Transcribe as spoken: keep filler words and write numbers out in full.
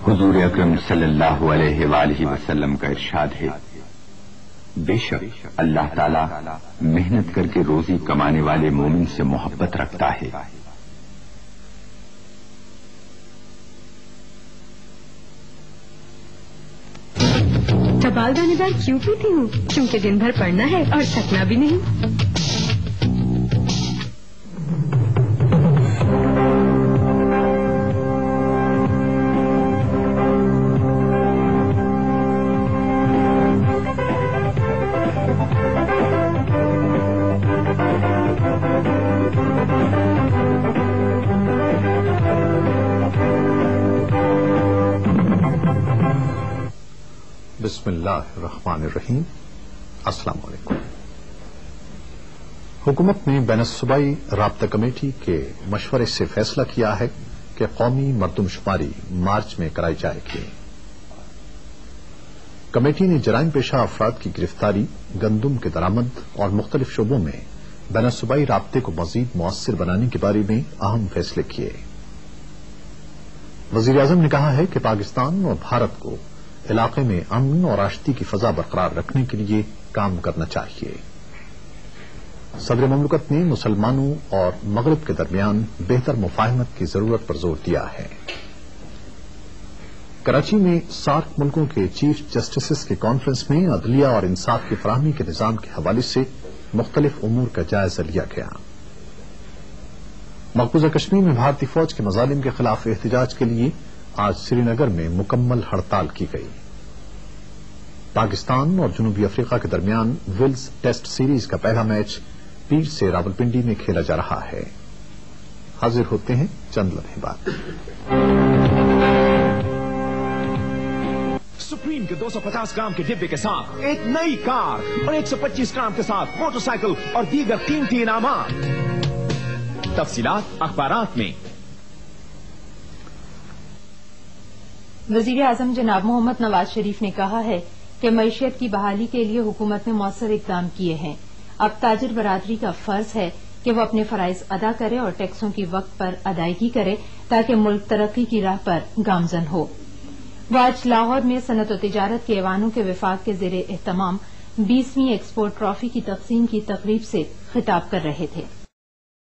حضور اکرم صلی اللہ علیہ وآلہ وسلم کا ارشاد ہے، بے شک اللہ تعالی محنت کر کے روزی کمانے والے مومن سے محبت رکھتا ہے۔ چبال دانے دار کیوں پیتی ہوں؟ کیونکہ دن بھر پڑھنا ہے اور تھکنا بھی نہیں۔ بسم اللہ الرحمن الرحیم۔ السلام علیکم۔ حکومت نے بین الصوبائی رابطہ کمیٹی کے مشورے سے فیصلہ کیا ہے کہ قومی مردم شماری مارچ میں کرائی جائے گی۔ کمیٹی نے جرائم پیشہ افراد کی گرفتاری، گندم کے درآمد اور مختلف شعبوں میں بین الصوبائی رابطے کو مزید مؤثر بنانے کے بارے میں اہم فیصلے کیے۔ وزیر اعظم نے کہا ہے کہ پاکستان اور بھارت کو علاقے میں امن اور آشتی کی فضا برقرار رکھنے کے لیے کام کرنا چاہیے۔ صدر مملکت نے مسلمانوں اور مغرب کے درمیان بہتر مفاہمت کی ضرورت پر زور دیا ہے۔ کراچی میں سارک ملکوں کے چیف جسٹسز کی کانفرنس میں عدلیہ اور انصاف کی فراہمی کے نظام کے حوالے سے مختلف امور کا جائزہ لیا گیا۔ مقبوضہ کشمیر میں بھارتی فوج کے مظالم کے خلاف احتجاج کے لیے آج سری نگر میں مکمل ہڑتال کی گئی۔ پاکستان اور جنوبی افریقہ کے درمیان ویلز ٹیسٹ سیریز کا پہلا میچ پیر سے راولپنڈی میں کھیلا جا رہا ہے۔ حاضر ہوتے ہیں چند لمحے بعد۔ سپریم کے دو سو پچاس گرام کے ڈبے کے ساتھ ایک نئی کار اور ایک سو پچیس گرام کے ساتھ موٹر سائیکل اور دیگر قیمتی انعامات۔ تفصیلات اخبارات میں۔ وزیر اعظم جناب محمد نواز شریف نے کہا ہے کہ معیشت کی بحالی کے لیے حکومت نے مؤثر اقدام کیے ہیں۔ اب تاجر برادری کا فرض ہے کہ وہ اپنے فرائض ادا کرے اور ٹیکسوں کی وقت پر ادائیگی کرے تاکہ ملک ترقی کی راہ پر گامزن ہو۔ وہ آج لاہور میں صنعت و تجارت کے ایوانوں کے وفاق کے زیر اہتمام بیسویں ایکسپورٹ ٹرافی کی تقسیم کی تقریب سے خطاب کر رہے تھے۔